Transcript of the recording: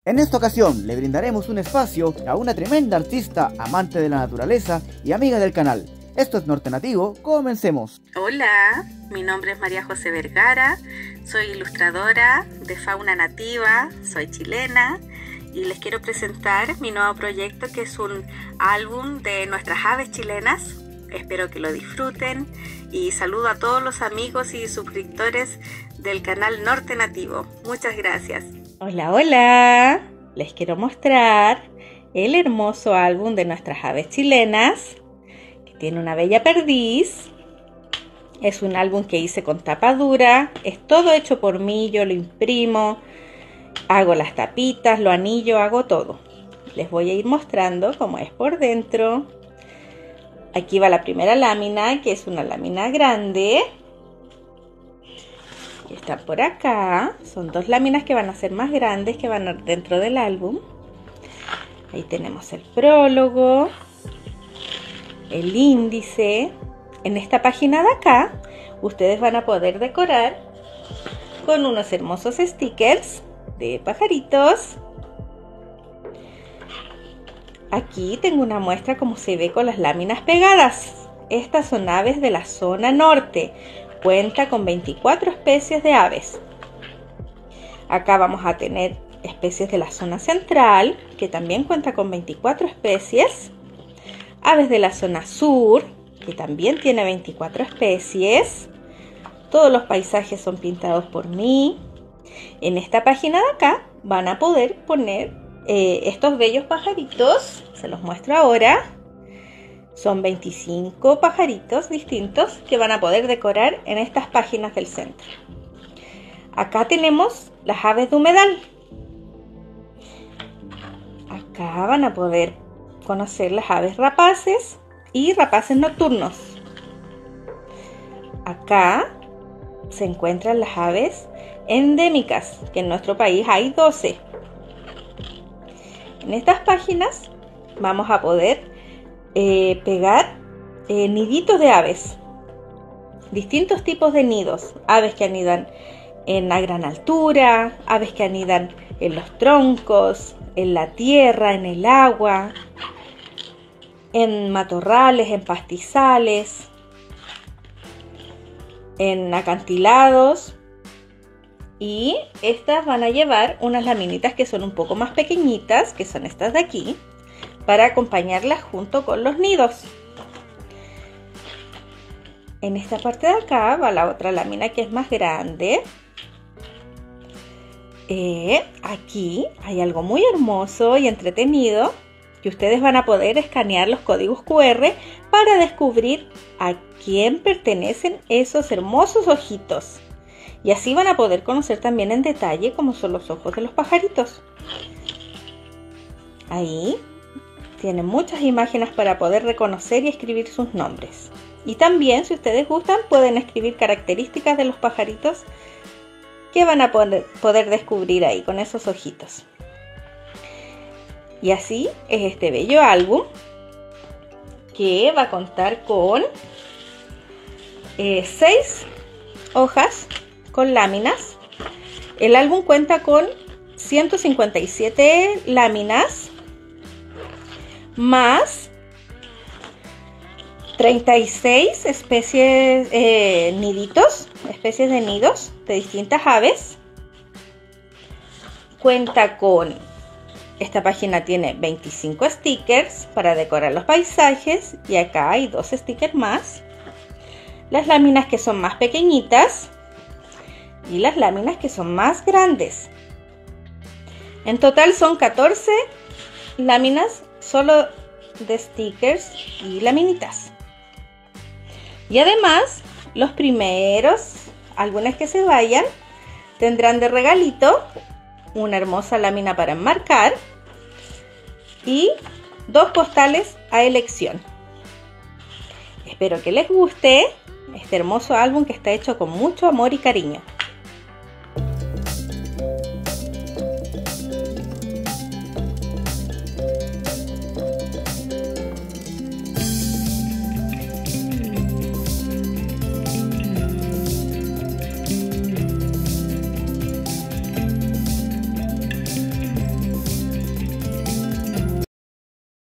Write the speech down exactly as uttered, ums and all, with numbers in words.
En esta ocasión le brindaremos un espacio a una tremenda artista, amante de la naturaleza y amiga del canal. Esto es Norte Nativo, comencemos. Hola, mi nombre es María José Vergara, soy ilustradora de fauna nativa, soy chilena y les quiero presentar mi nuevo proyecto, que es un álbum de nuestras aves chilenas. Espero que lo disfruten y saludo a todos los amigos y suscriptores del canal Norte Nativo. Muchas gracias. Hola, hola. Les quiero mostrar el hermoso álbum de nuestras aves chilenas, que tiene una bella perdiz. Es un álbum que hice con tapa dura. Es todo hecho por mí, yo lo imprimo, hago las tapitas, lo anillo, hago todo. Les voy a ir mostrando cómo es por dentro. Aquí va la primera lámina, que es una lámina grande. Y está por acá. Son dos láminas que van a ser más grandes, que van dentro del álbum. Ahí tenemos el prólogo, el índice. En esta página de acá, ustedes van a poder decorar con unos hermosos stickers de pajaritos. Aquí tengo una muestra como se ve con las láminas pegadas. Estas son aves de la zona norte. Cuenta con veinticuatro especies de aves. Acá vamos a tener especies de la zona central, que también cuenta con veinticuatro especies. Aves de la zona sur, que también tiene veinticuatro especies. Todos los paisajes son pintados por mí. En esta página de acá van a poder poner Eh, estos bellos pajaritos. Se los muestro ahora. Son veinticinco pajaritos distintos que van a poder decorar en estas páginas del centro. Acá tenemos las aves de humedal. Acá van a poder conocer las aves rapaces y rapaces nocturnos. Acá se encuentran las aves endémicas, que en nuestro país hay doce. En estas páginas vamos a poder eh, pegar eh, niditos de aves, distintos tipos de nidos, aves que anidan en la gran altura, aves que anidan en los troncos, en la tierra, en el agua, en matorrales, en pastizales, en acantilados. Y estas van a llevar unas laminitas que son un poco más pequeñitas, que son estas de aquí, para acompañarlas junto con los nidos. En esta parte de acá va la otra lámina, que es más grande. Eh, aquí hay algo muy hermoso y entretenido, que ustedes van a poder escanear los códigos cu erre para descubrir a quién pertenecen esos hermosos ojitos. Y así van a poder conocer también en detalle cómo son los ojos de los pajaritos. Ahí tienen muchas imágenes para poder reconocer y escribir sus nombres. Y también, si ustedes gustan, pueden escribir características de los pajaritos que van a poder, poder descubrir ahí con esos ojitos. Y así es este bello álbum, que va a contar con eh, seis hojas con láminas. El álbum cuenta con ciento cincuenta y siete láminas más treinta y seis especies, eh, niditos, especies de nidos de distintas aves. Cuenta con, esta página tiene veinticinco stickers para decorar los paisajes, y acá hay dos stickers más. Las láminas que son más pequeñitas y las láminas que son más grandes. En total son catorce láminas solo de stickers y laminitas. Y además, los primeros álbumes que se vayan tendrán de regalito una hermosa lámina para enmarcar y dos postales a elección. Espero que les guste este hermoso álbum, que está hecho con mucho amor y cariño.